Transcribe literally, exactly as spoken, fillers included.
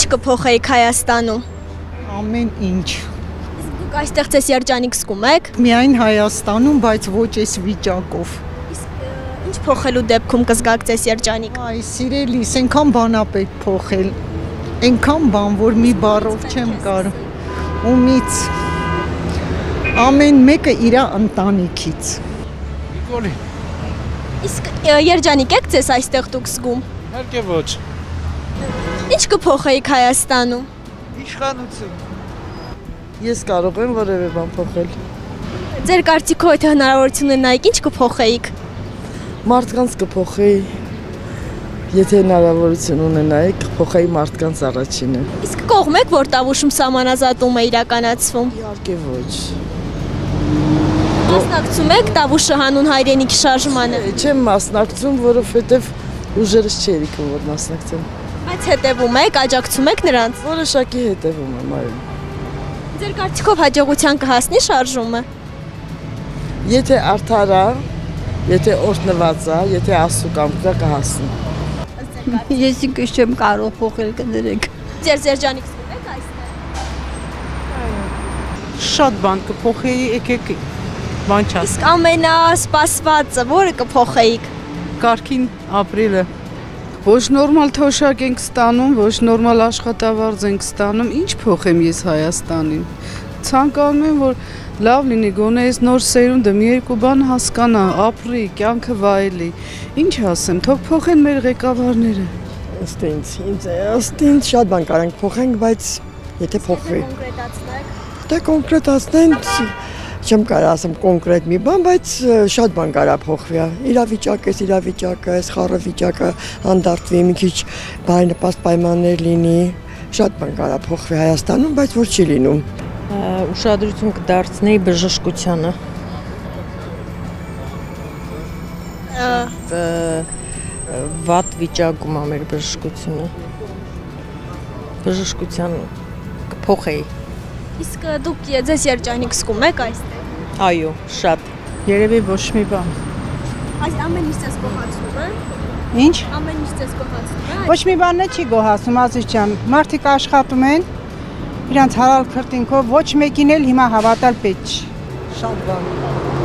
կփոխեիք Հայաստանում։ Ամեն ինչ։ Իսկ դուք այստեղ ձեզ երջանիկ զգում եք։ Միայն Հայաստանում, բայց ոչ այս վիճակով։ Իսկ ինչ փոխելու դեպքում կզգաք ձեզ երջանիկ։ Այ սիրելիս, այնքան բան ա պետք փոխել։ Այնքան բան, որ մի բառով չեմ կարող։ Ումից ամեն մեկը իր ընտանիքից։ Նիկոլի։ Իսկ երջանիկ եք ձեզ այստեղ դուք զգում։ Իհարկե ոչ։ Ինչ կփոխեիք Հայաստանում։ Իշխանություն։ Ես կարող եմ որևէ բան փոխել։ Ձեր կարծիքով եթե հնարավորություն ունենայիք, ինչ կփոխեիք։ Մարդկանց կփոխեի։ Եթե հնարավորություն ունենայի, կփոխեի մարդկանց առաջինը։ Իսկ կողմ եք, որ Տավուշում սահմանազատում է իրականացվում։ Իհարկե ոչ։ Մասնակցում եք Տավուշը հանուն հայրենիքի շարժմանը։ Չեմ մասնակցում, որովհետև ուժերս չէի որ մասնակցեմ։ Բայց հետևում եք, աջակցում եք նրանց։ Որոշակի հետևում եմ, այո։ Ձեր կարծիքով հաջողության կհասնի շարժումը։ Եթե արդար է, եթե օրհնված է, եթե Աստծո կամքն է կհասնի։ Ես ինքս չեմ կարող փոխել կներեք։ Ձեր երջանիկ զգում եք այստեղ։ Շատ բան կփոխեի, եկեք բան չաս։ Իսկ ամենասպասվածը որը կփոխեիք։ Կարգին ապրելը։ Ոչ նորմալ թոշակ ենք ստանում, ոչ նորմալ աշխատավարձ ենք ստանում, ինչ փոխեմ ես Հայաստանին։ Ցանկանում եմ, որ լավ լինի, գոնե այս նոր սերունդը մի երկու բան հասկանա, ապրի, կյանքը վայելի։ Ինչ ասեմ, թող փոխեն մեր ղեկավարները։ Ըստ ինձ, ինձ ըստ ինձ շատ բան կարանք փոխենք, բայց եթե փոխվի։ Դե կոնկրետացնենք, չեմ կարող ասեմ կոնկրետ մի բան, բայց շատ բան կարա փոխվի։ Իրավիճակը, իրավիճակը, այս խառը վիճակը հանդարտվի, մի քիչ բարենպաստ պայմաններ լինի, շատ բան կարա փոխվի Հայաստանում, բայց որ չի լինում։ Ուշադրություն կդարձնեի բժշկությանը։ Վատ վիճակում է մեր բժշկությունը։ Բժշկության կփոխեի։ Իսկ դուք ձեզ երջանիկ զգում եք այստեղ։ Այո, շատ։ Երևի ոչ մի բան։ Այս ամեն ինչ ձեզ գոհացնում է։ Ինչ։ Ամեն ինչ ձեզ գոհացնում է։ Ոչ մի բան չի գոհացնում, Ազիզ ջան։ Մարդիկ աշխատում են, իրանց հարալ քրտինքով ոչ մեկին էլ հիմա հավատալ պետք չի։ Շատ բան։